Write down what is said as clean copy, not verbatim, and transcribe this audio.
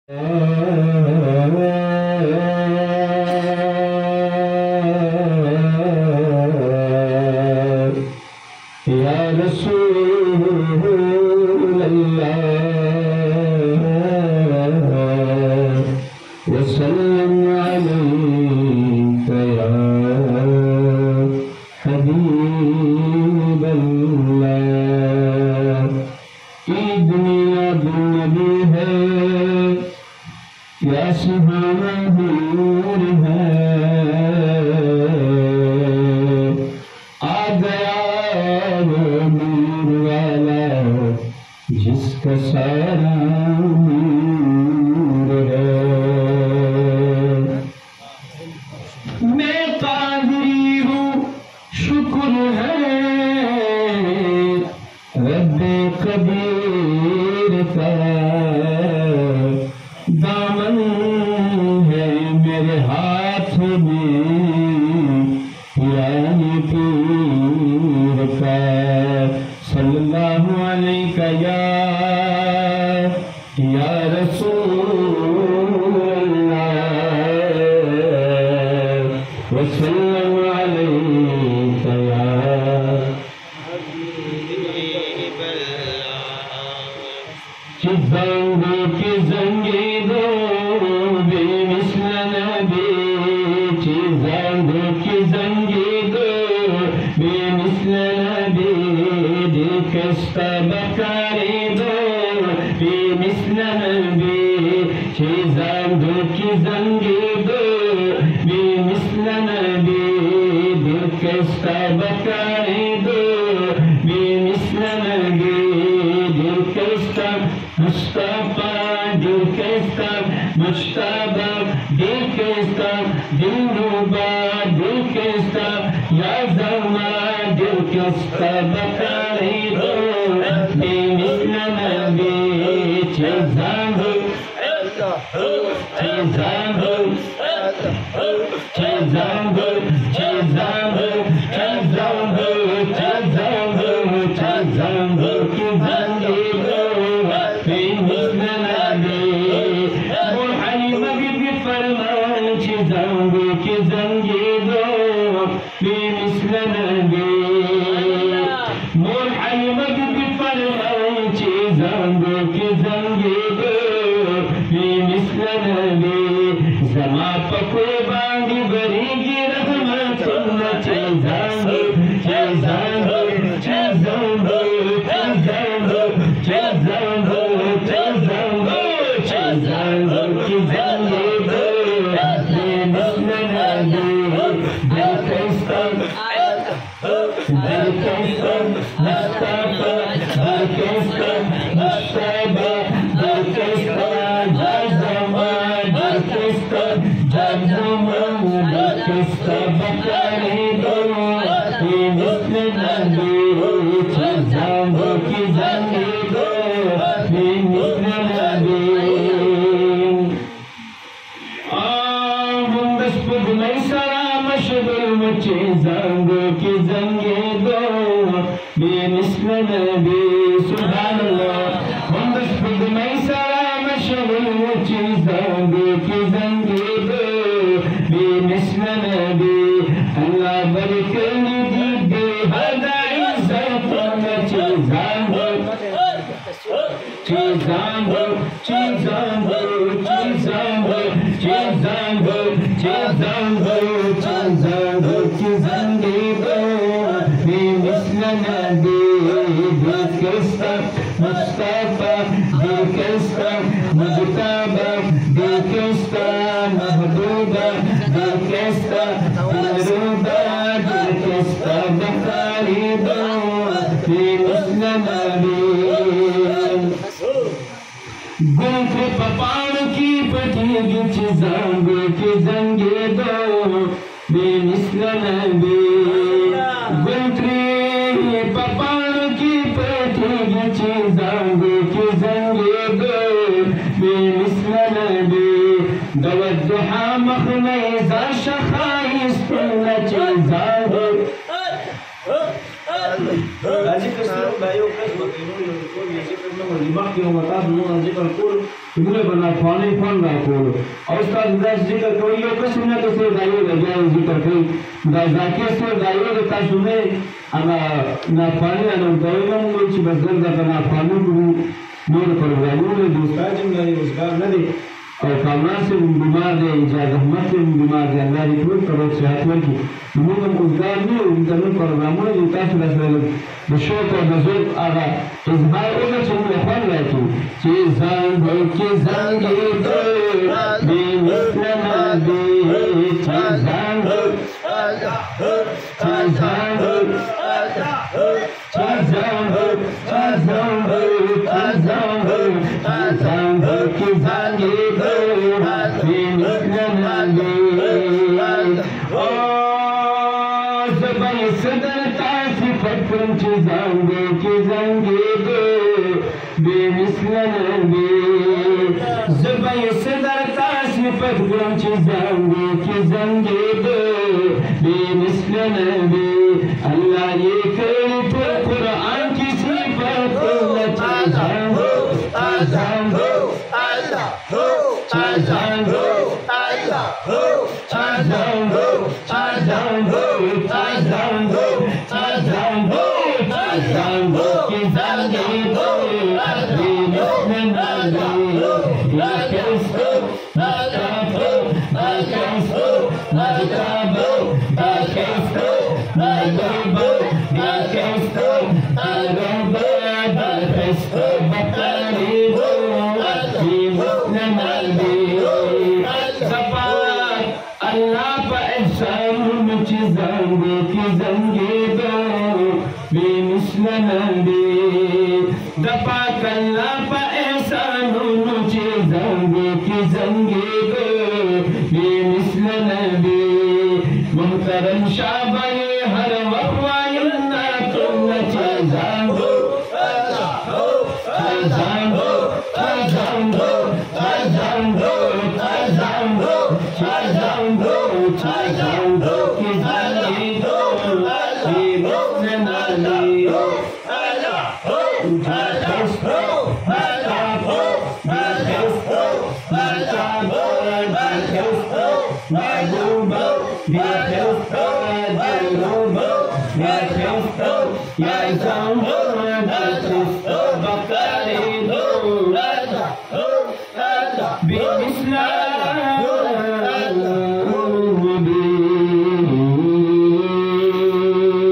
या रसूल अल्लाह वसल्लम अलैका या हबीब अल्लाह। ईद मिलाद नबी है, क्या सुहाना नूर है, आ गया वो नूर वाला जिसका सारा नूर है। मैं कादरी हूँ, शुक्र है रब्बे कबीर का, दामन है मेरे हाथ में यानी पीर का। सल्लल्लाहु अलैका या रसूल अल्लाह वसल्लम अलैका या हबीब अल्लाह। चिज़ांगो की ज़ंगे दो बेमिसल नबी, चिज़ांगो की ज़ंगे दो बेमिसल नबी, दिल कस्ता बकारे दो बेमिसल नबी, चिज़ांगो की ज़ंगे दो बेमिसल नबी, दिल कस्ता बकारे दो बेमिसल नबी, दिल कस्ता मुस्तफा, दिल कस्ता मुश्ताबा, दिल कस्ता दिलरुबा, दिल कस्ता या ज़मा, दिल कस्ता बकारे दो बेमिसल नबी। चिज़ांगो चिज़ांगो चिज़ांगो चिज़ांगो चिज़ांगो चिज़ांगो चिज़ांगो की ज़ंगे दो बेमिसल नबी। बुरहानी मगरिब फरमान चिज़ांगो की ज़ंगे दो बेमिसल नबी। बुरहानी मगरिब फरमान चिज़ांगो की ज़ंगे दो बेमिसल नबी। ज़मा पको बांगी बरेगी रहमतुन चिज़ांगो चिज़ांगो चिज़ांगो चिज़ांगो चिज़ांगो चिज़ांगो चिज़ांगो की ज़ंगे दो बेमिसल नबी। दिल कस्ता मुस्तफा, दिल कस्ता मुश्ताबा, दिल कस्ता ज़मा, दिल कस्ता ज़मा, दिल कस्ता बकारे दो बेमिसल नबी। चिज़ांगो की ज़ंगे दो बेमिसल नबी। चिज़ांगो की ज़ंगे दो बेमिसल नबी। सुभान अल्लाह। चिज़ांगो की ज़ंगे दो बेमिसल नबी। अल्लाह बरकत दी बेहदा इज़्ज़त में चिज़ांगो चिज़ांगो चिज़ांगो चिज़ांगो चिज़ांगो चिज़ांगो चिज़ांगो की ज़ंगे दो बेमिसल नबी। दिल कस्ता मुस्तफा, दिल कस्ता मुज्तबा, दिल कस्ता महबूबा, दिल कस्ता दिलरुबा, दिल कस्ता बकारे दो बेमिसल नबी। गुंथे पपाड़ की पटीगी चिज़ांगो की ज़ंगे दो बेमिसल नबी। गुंथे पपाड़ की पटीगी चिज़ांगो की ज़ंगे दो बेमिसल नबी। दोद्दुहा मखनैज़ा शखाइस्तुन चिज़ांगो Así que si no me dio caso, porque no le digo, y siempre no me limaje, no me mataba, no me इधर बना फानी फन ना कोलो और उसका दस जिक्र कोई यो कुछ ना कुछ दाइयो लगा जिक्र कोई जाके से दाइयो के ता सुने अना ना फानी ना दाइयो में कुछ बदल दा ना फानी को नोर कर दाइयो ने दूसरा जिंदा है उसका न दे और कामरान से बीमार है इजाजत मत से बीमार है अल्लाह की पूरी तरह से हाथ में की मुझे उजगार नहीं इंटरनेट प्रोग्रामों जो काफी रसले बशोक और नजर आगा इजहार उधर से मुझे लाइकी चीज़ां दो के ज़ंगे दो बेमिसलना दे चीज़ां दो चीज़ां दो चीज़ां दो चीज़ां दो चीज़ां दो चीज़ां दो के ज़ंगे दो बेमिसलना दे ओ ज़बान सदर तासिफ़त कुम चीज़ां दो के ज़ंगे दो बेमिसलना दे ज़बान सदर तासिफ़त कुम चीज़ां दो के ज़ंगे दो बेमिसलना दे अल्लाह ये करी तो कुरान की सिफ़त चीज़ां दो चीज़ां दो अल्लाह हो चीज़ां दो अल्लाह हो चीज़ां दो चीज़ां दो चीज़ां दो चीज़ां दो चीज़ां दो के ज़ंगे दो बेमिसलना दे या कैसे नाकाबो नाकाबो नाकाबो नाकाबो नाकाबो नाकाबो नाकाबो नाकाबो बताने दो बेमिसलना दे अल्लाह पर एहसान मुझे ज़ंगे के ज़ंगे दो बेमिसलना दे दफा अल्लाह पर एहसान मुझे ज़ंगे के ज़ंगे दो बेमिसलना दे मुहतरम शाबाए हर वक़्वाइन्ना तुम चीज़ां दो चीज़ां दो चीज़ां दो चीज़ां दो चीज़ां दो चीज़ां दो चीज़ां दो के ज़ंगे दो बेमिसलना दे Yeah,